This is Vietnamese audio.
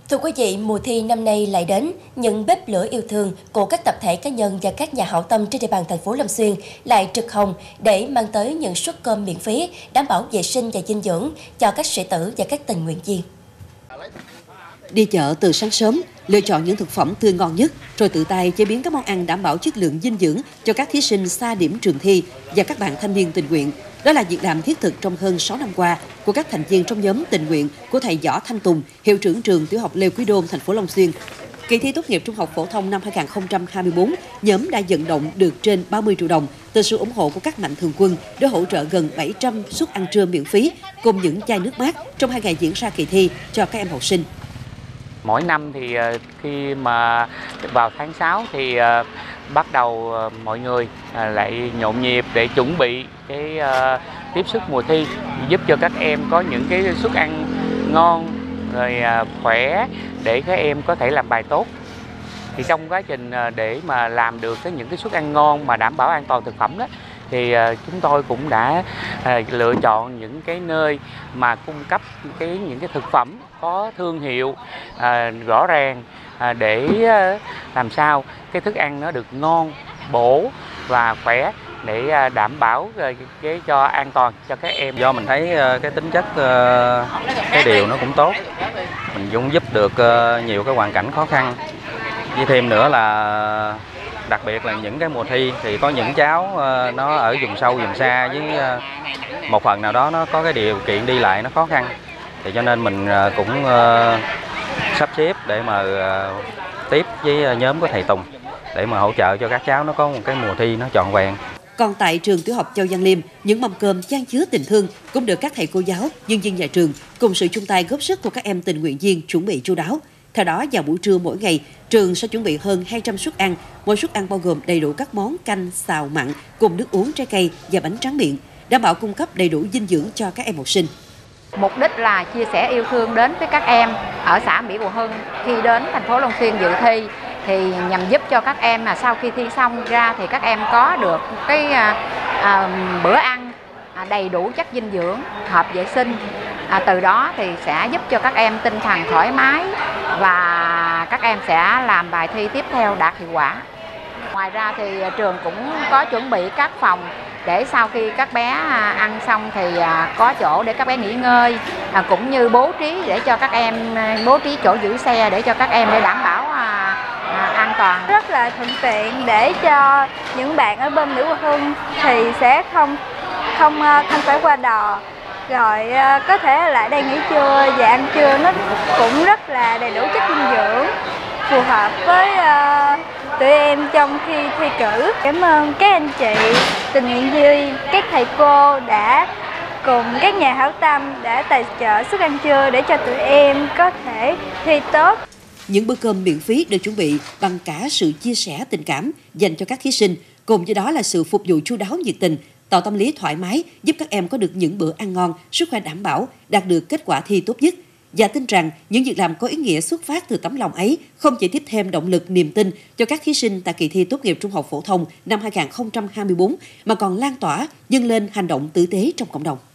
Thưa quý vị, mùa thi năm nay lại đến, những bếp lửa yêu thương của các tập thể cá nhân và các nhà hảo tâm trên địa bàn thành phố Long Xuyên lại trực hồng để mang tới những suất cơm miễn phí, đảm bảo vệ sinh và dinh dưỡng cho các sĩ tử và các tình nguyện viên. Đi chợ từ sáng sớm, lựa chọn những thực phẩm tươi ngon nhất, rồi tự tay chế biến các món ăn đảm bảo chất lượng dinh dưỡng cho các thí sinh xa điểm trường thi và các bạn thanh niên tình nguyện. Đó là việc làm thiết thực trong hơn 6 năm qua của các thành viên trong nhóm tình nguyện của thầy Võ Thanh Tùng, hiệu trưởng trường tiểu học Lê Quý Đôn, thành phố Long Xuyên. Kỳ thi tốt nghiệp trung học phổ thông năm 2024, nhóm đã vận động được trên 30 triệu đồng từ sự ủng hộ của các mạnh thường quân để hỗ trợ gần 700 suất ăn trưa miễn phí cùng những chai nước mát trong 2 ngày diễn ra kỳ thi cho các em học sinh. Mỗi năm thì khi mà vào tháng 6 thì bắt đầu mọi người lại nhộn nhịp để chuẩn bị cái tiếp sức mùa thi, giúp cho các em có những cái suất ăn ngon rồi khỏe để các em có thể làm bài tốt. Thì trong quá trình để mà làm được những cái suất ăn ngon mà đảm bảo an toàn thực phẩm đó, thì chúng tôi cũng đã lựa chọn những cái nơi mà cung cấp những cái thực phẩm có thương hiệu rõ ràng để làm sao cái thức ăn nó được ngon, bổ và khỏe để đảm bảo cái cho an toàn cho các em. Do mình thấy cái tính chất cái điều nó cũng tốt, mình cũng giúp được nhiều cái hoàn cảnh khó khăn. Với thêm nữa là đặc biệt là những cái mùa thi thì có những cháu nó ở vùng sâu vùng xa với một phần nào đó nó có cái điều kiện đi lại nó khó khăn, thì cho nên mình cũng sắp xếp để mà tiếp với nhóm của thầy Tùng để mà hỗ trợ cho các cháu nó có một cái mùa thi nó trọn vẹn. Còn tại trường tiểu học Châu Văn Liêm, những mâm cơm chan chứa tình thương cũng được các thầy cô giáo, nhân viên nhà trường cùng sự chung tay góp sức của các em tình nguyện viên chuẩn bị chu đáo. Theo đó, vào buổi trưa mỗi ngày, trường sẽ chuẩn bị hơn 200 suất ăn. Mỗi suất ăn bao gồm đầy đủ các món canh, xào mặn cùng nước uống, trái cây và bánh tráng miệng, đảm bảo cung cấp đầy đủ dinh dưỡng cho các em học sinh. Mục đích là chia sẻ yêu thương đến với các em ở xã Mỹ Bào Hưng khi đến thành phố Long Xuyên dự thi, thì nhằm giúp cho các em mà sau khi thi xong ra thì các em có được cái bữa ăn đầy đủ chất dinh dưỡng, hợp vệ sinh. Từ đó thì sẽ giúp cho các em tinh thần thoải mái và các em sẽ làm bài thi tiếp theo đạt hiệu quả. Ngoài ra thì trường cũng có chuẩn bị các phòng để sau khi các bé ăn xong thì có chỗ để các bé nghỉ ngơi, cũng như bố trí để cho các em bố trí chỗ giữ xe để cho các em để đảm bảo an toàn. Rất là thuận tiện để cho những bạn ở bên Mỹ Bào Hưng thì sẽ không phải qua đò, rồi có thể lại đây nghỉ trưa và ăn trưa nó cũng rất là đầy đủ chất dinh dưỡng, phù hợp với tụi em trong khi thi cử. Cảm ơn các anh chị tình nguyện viên, các thầy cô đã cùng các nhà hảo tâm đã tài trợ suất ăn trưa để cho tụi em có thể thi tốt. Những bữa cơm miễn phí được chuẩn bị bằng cả sự chia sẻ tình cảm dành cho các thí sinh, cùng với đó là sự phục vụ chu đáo nhiệt tình, tạo tâm lý thoải mái, giúp các em có được những bữa ăn ngon, sức khỏe đảm bảo, đạt được kết quả thi tốt nhất. Và tin rằng những việc làm có ý nghĩa xuất phát từ tấm lòng ấy không chỉ tiếp thêm động lực, niềm tin cho các thí sinh tại kỳ thi tốt nghiệp trung học phổ thông năm 2024, mà còn lan tỏa, nhân lên hành động tử tế trong cộng đồng.